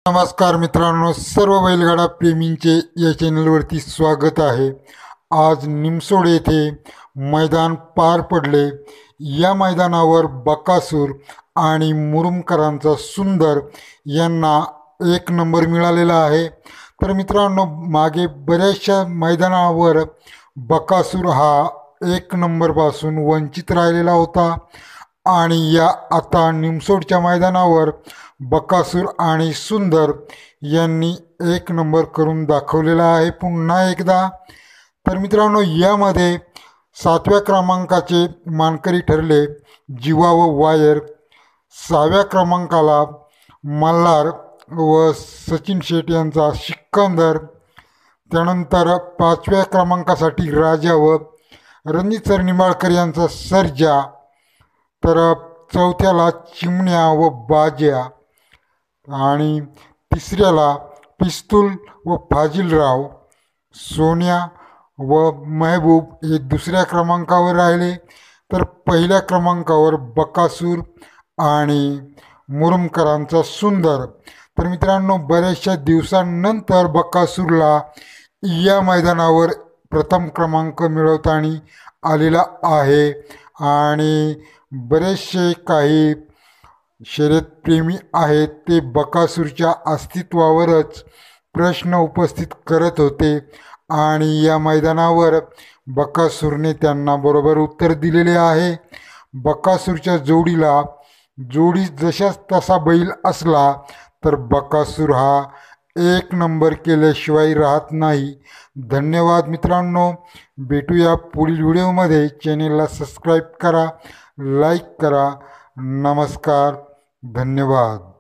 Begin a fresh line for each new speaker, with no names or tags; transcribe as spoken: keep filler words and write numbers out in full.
नमस्कार मित्रांनो, सर्व बैलगाडा प्रेमींचे या चॅनलवरती स्वागत आहे। आज निमसोड येथे मैदान पार पडले। या मैदानावर बकासूर आणि मुरुमकरांचा सुंदर यांना एक नंबर मिळालेला आहे। तर मित्रांनो, मागे बऱ्याचशा मैदानावर बकासूर हा एक नंबरपासून वंचित राहिलेला होता आणि या आता निमसोडच्या मैदानावर बकासूर आणि सुंदर यांनी एक नंबर करून दाखवलेला आहे पुन्हा एकदा। तर मित्रांनो, यामध्ये सातव्या क्रमांकाचे मानकरी ठरले जीवा व वायर, सहाव्या क्रमांकाला मल्हार व सचिन शेट यांचा सिकंदर, त्यानंतर पाचव्या क्रमांकासाठी राजा व रणजित सर निंबाळकर यांचा सर्जा, तर चौथ्याला चिमण्या व बाज्या आणि तिसऱ्याला पिस्तूल व फाजिलराव, सोन्या व महबूब हे दुसऱ्या क्रमांकावर राहिले। तर पहिल्या क्रमांकावर बकासूर आणि मुरुमकरांचा सुंदर। तर मित्रांनो, बऱ्याचशा दिवसांनंतर बकासूरला या मैदानावर प्रथम क्रमांक मिळवताना आलेला आहे आणि बरेचसे काही शर्यतप्रेमी आहेत ते बकासूरच्या अस्तित्वावरच प्रश्न उपस्थित करत होते आणि या मैदानावर बकासूरने त्यांना बरोबर उत्तर दिलेले आहे। बकासूरच्या जोडीला जोडी जशाच तसा बैल असला तर बकासूर हा एक नंबर केल्याशिवाय राहत नाही। धन्यवाद मित्रांनो, भेटूया पुढील व्हिडिओमध्ये। चॅनेलला सबस्क्राईब करा, लाईक करा। नमस्कार, धन्यवाद।